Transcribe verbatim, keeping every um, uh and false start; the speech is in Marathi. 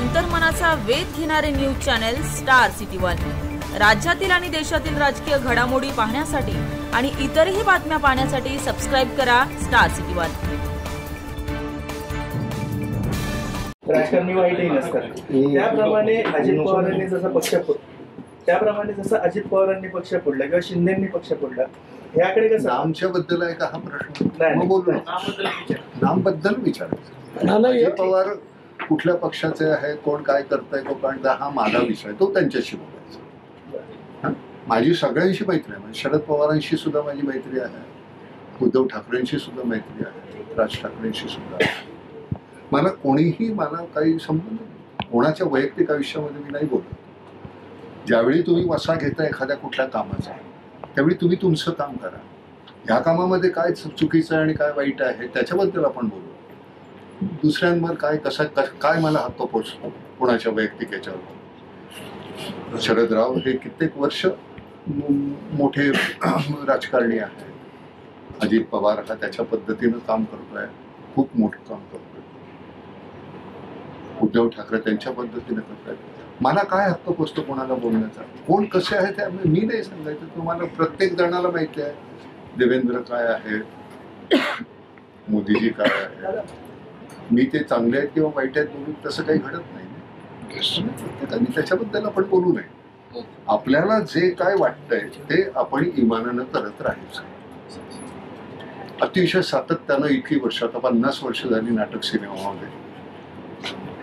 अंतर्मनाचा वेध घेणारे news channel star city one. राज्यातील आणि देशातील राजकीय घडामोडी पाहण्यासाठी आणि इतरही बातम्या पाहण्यासाठी सबस्क्राइब करा स्टार सिटी वन। राजकारणी वाईटही नसतात त्याप्रमाणे अजित पवारांनी जसा पक्ष त्याप्रमाणे जसं अजित पवारांनी पक्ष फोडला किंवा शिंदेंनी पक्ष फोडला याकडे कसं नामच्या बद्दल आहे का हा प्रश्न? मग बोलू नाम बद्दल विचारायचं। अजित पवार कुठल्या पक्षाचे आहे, कोण काय करताय कोकणचा, हा माझा विषय, तो त्यांच्याशी बोलायचा। माझी सगळ्यांशी मैत्री आहे, शरद पवारांशी सुद्धा माझी मैत्री आहे, उद्धव ठाकरेंशी सुद्धा मैत्री आहे, राज ठाकरेंशी सुद्धा। मला कोणीही मला काही संबंध नाही, कोणाच्या वैयक्तिक आयुष्यामध्ये मी नाही बोलत। ज्यावेळी तुम्ही वसा घेता एखाद्या कुठल्या कामाचा, त्यावेळी तुम्ही तुमचं काम करा। ह्या कामामध्ये काय चुकीचं आणि काय वाईट आहे त्याच्याबद्दल आपण बोलू। दुसऱ्यांवर काय कसा काय मला हक्क पोचतो कोणाच्या वैयक्तिक याच्यावर? शरदराव हे कित्येक वर्ष मोठे राजकारणी आहे, अजित पवार हा त्याच्या पद्धतीनं काम करतोय, खूप मोठं काम करतोय, उद्धव ठाकरे त्यांच्या पद्धतीने करतायत। मला काय हक्क पोचतो कोणाला बोलण्याचा? कोण कसे आहे ते मी नाही सांगायचं, तुम्हाला प्रत्येक जणाला माहिती आहे देवेंद्र काय आहे, मोदीजी काय आहे। मी ते चांगले आहेत किंवा वाईट आहेत बोलून तसं काही घडत नाही। प्रत्येकाने त्याच्याबद्दल आपण बोलू नये। आपल्याला जे काय वाटतंय ते आपण इमानानं करत राहायचं। अतिशय सातत्यानं इतकी वर्ष, आता पन्नास वर्ष झाली नाटक सिनेमामध्ये,